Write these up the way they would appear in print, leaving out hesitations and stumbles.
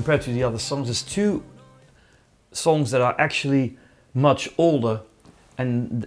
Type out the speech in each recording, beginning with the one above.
compared to the other songs, there's two songs that are actually much older and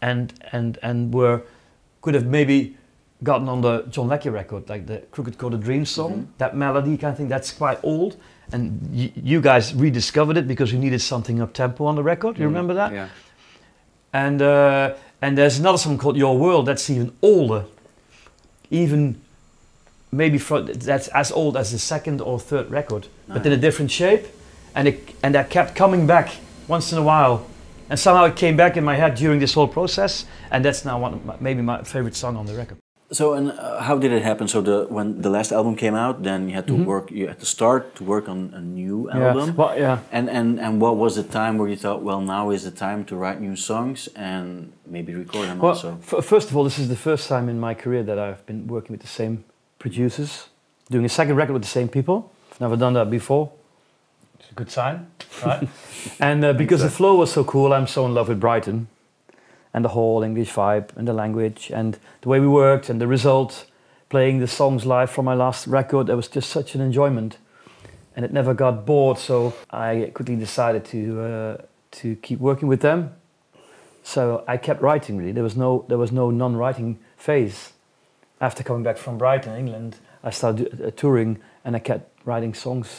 could have maybe gotten on the John Leckie record, like the Crooked Coated Dreams song. That melody kind of thing, that's quite old. And you guys rediscovered it because you needed something up-tempo on the record. You remember that? Yeah. And there's another song called Your World that's even older. Even maybe that's as old as the second or third record, but in a different shape. And that kept coming back once in a while. And somehow it came back in my head during this whole process. And that's now maybe my favorite song on the record. So, and how did it happen? So when the last album came out, then you had to work, you had to start to work on a new album. Well, yeah. And what was the time where you thought, well, now is the time to write new songs and maybe record them also? First of all, this is the first time in my career that I've been working with the same producers, doing a second record with the same people. I've never done that before. It's a good sign, right? And because the flow was so cool, I'm so in love with Brighton. And the whole English vibe and the language and the way we worked and the result, playing the songs live from my last record, that was just such an enjoyment. And it never got bored, so I quickly decided to keep working with them. So I kept writing really. There was no non-writing phase. After coming back from Brighton, England, I started touring and I kept writing songs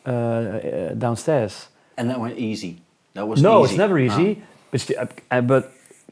downstairs. And that went easy? That was No, easy. it's never easy. But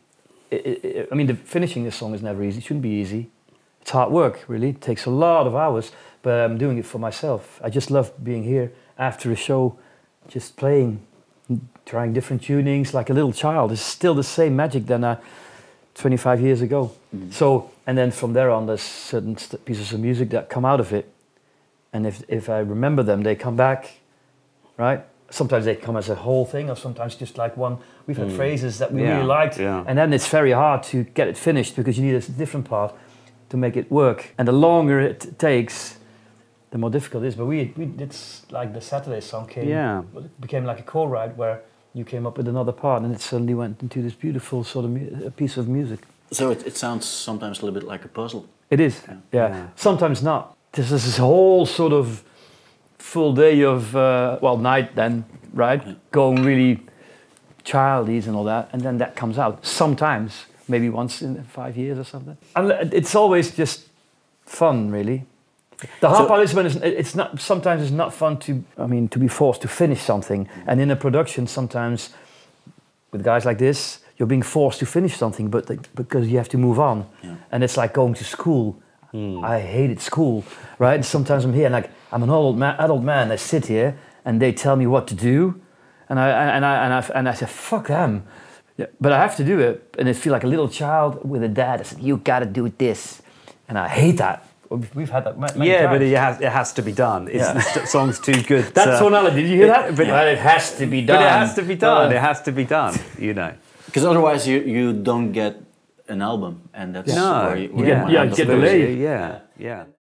I mean, finishing this song is never easy. It shouldn't be easy. It's hard work, really. It takes a lot of hours, but I'm doing it for myself. I just love being here after a show, just playing, trying different tunings like a little child. It's still the same magic than 25 years ago. So, and then from there on, there's certain pieces of music that come out of it. And if I remember them, they come back, right? Sometimes they come as a whole thing, or sometimes just like one. We've had phrases that we really liked, and then it's very hard to get it finished because you need a different part to make it work. And the longer it takes, the more difficult it is. But we did like the Saturday song it became like a co-write where you came up with another part, and it suddenly went into this beautiful sort of piece of music. So it sounds sometimes a little bit like a puzzle. It is, yeah. Sometimes not. This is this whole sort of full day of, night then, right? Going really childish and all that, and then that comes out. Sometimes, maybe once in 5 years or something. And it's always just fun, really. The hard part is when it's not, sometimes it's not fun to be forced to finish something. And in a production, sometimes, with guys like this, you're being forced to finish something, but because you have to move on. Yeah. And it's like going to school. I hated school, right? And sometimes I'm here and I'm an adult man. I sit here and they tell me what to do, and I say fuck them, but I have to do it, and I feel like a little child with a dad. I said you got to do this, and I hate that. We've had that many times. But it has to be done. The song's too good. That's tonality. Did you hear that? Well, it has to be done. But it has to be done. It has to be done. You know, because otherwise you don't get an album, and that's where you get delayed. Yeah.